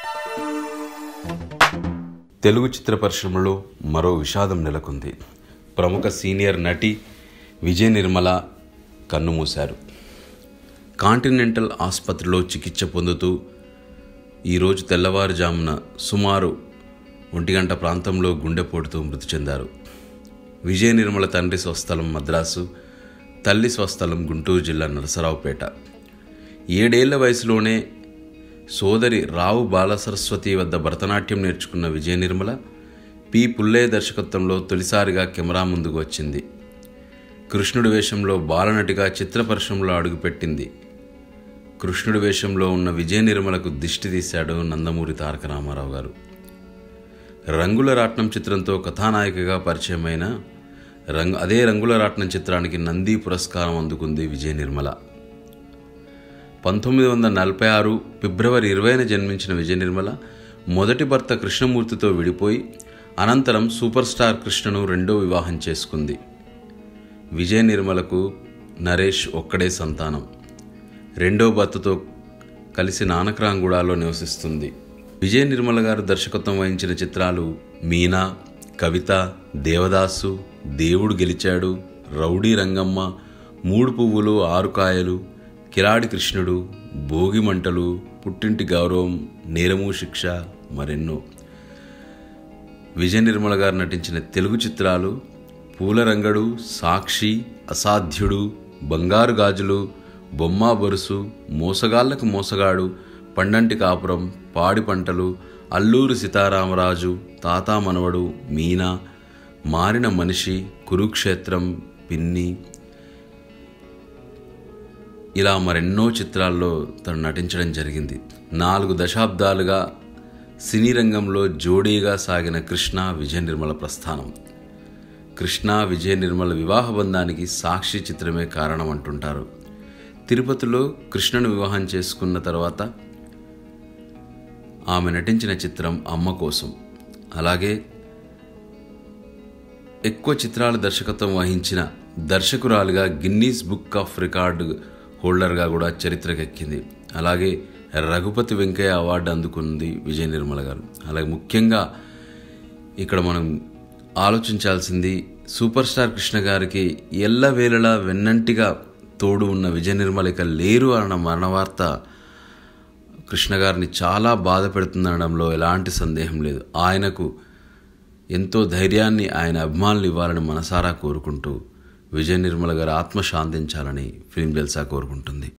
తెలుగు చిత్ర పరిశ్రమలో మరో విషాదం నెలకొంది. ప్రముఖ సీనియర్ నటి విజయ నిర్మల కన్నుమూశారు. కాంటినెంటల్ ఆసుపత్రిలో చికిత్స పొందుతూ ఈరోజు తెల్లవారుజామున సుమారు 1 గంట ప్రాంతంలో గుండెపోటుతో మృతి చెందారు. విజయ నిర్మల తండ్రి స్వస్థలం మద్రాసు, తల్లి స్వస్థలం గుంటూరు జిల్లా నరసరావుపేట. 7 ఏళ్ల వయసులోనే సోదరి రావు బాలసరస్వతి వద్ద భరతనాట్యం నేర్చుకున్న విజయ నిర్మల పి. పుల్లయ్య దర్శకత్వంలో తొలిసారిగా కెమెరా ముందుకు వచ్చింది. కృష్ణుడి వేషంలో బాలనటిగా చిత్ర పరిశ్రమలో అడుగుపెట్టింది. కృష్ణుడి వేషంలో ఉన్న విజయ నిర్మలకు దిష్టి తీశాడు నందమూరి తారక రామారావు గారు. రంగుల రాట్నం చిత్రంతో కథానాయికగా పరిచయమైన అదే రంగుల రాట్నం చిత్రానికి నంది పురస్కారం అందుకుంది విజయ నిర్మల. 1946 ఫిబ్రవరి 20న జన్మించిన విజయ నిర్మల మొదటి భర్త కృష్ణమూర్తితో విడిపోయి అనంతరం సూపర్ స్టార్ కృష్ణను రెండో వివాహం చేసుకుంది. విజయ నిర్మలకు నరేష్ ఒక్కడే సంతానం. రెండో భర్తతో కలిసి నానక్రాంగూడలో నివసిస్తుంది. విజయ నిర్మల గారు దర్శకత్వం వహించిన చిత్రాలు మీనా, కవిత, దేవదాసు, దేవుడు గెలిచాడు, రౌడీ రంగమ్మ, 3 పువ్వులు 6 కాయలు, కిలాడి కృష్ణుడు, భోగి మంటలు, పుట్టింటి గౌరవం, నేరము శిక్ష, మరెన్నో. విజయ నిర్మల గారు నటించిన తెలుగు చిత్రాలు పూలరంగడు, సాక్షి, అసాధ్యుడు, బంగారు గాజులు, బొమ్మా బొరుసు, మోసగాళ్లకు మోసగాడు, పండంటి కాపురం, పాడి పంటలు, అల్లూరి సీతారామరాజు, తాతా మనవడు, మీనా, మారిన మనిషి, కురుక్షేత్రం, పిన్ని, ఇలా మరెన్నో చిత్రాల్లో తను నటించడం జరిగింది. 4 దశాబ్దాలుగా సినీ రంగంలో జోడీగా సాగిన కృష్ణ విజయ నిర్మల ప్రస్థానం. కృష్ణ విజయ నిర్మల వివాహ బంధానికి సాక్షి చిత్రమే కారణం అంటుంటారు. తిరుపతిలో కృష్ణను వివాహం చేసుకున్న తర్వాత ఆమె నటించిన చిత్రం అమ్మ కోసం. అలాగే ఎక్కువ చిత్రాల దర్శకత్వం వహించిన దర్శకురాలుగా గిన్నీస్ బుక్ ఆఫ్ రికార్డు హోల్డర్గా కూడా చరిత్రకెక్కింది. అలాగే రఘుపతి వెంకయ్య అవార్డు అందుకుంది విజయ నిర్మల గారు. అలాగే ముఖ్యంగా ఇక్కడ మనం ఆలోచించాల్సింది, సూపర్ స్టార్ కృష్ణ గారికి ఎల్లవేళలా వెన్నంటిగా తోడు ఉన్న విజయ నిర్మల ఇక లేరు అన్న మరణవార్త కృష్ణ గారిని చాలా బాధ పెడుతుందనడంలో ఎలాంటి సందేహం లేదు. ఆయనకు ఎంతో ధైర్యాన్ని ఆయన అభిమానులు ఇవ్వాలని మనసారా కోరుకుంటూ విజయ నిర్మల గారి ఆత్మ శాంతించాలని ఫిల్మ్ జల్సా కోరుకుంటుంది.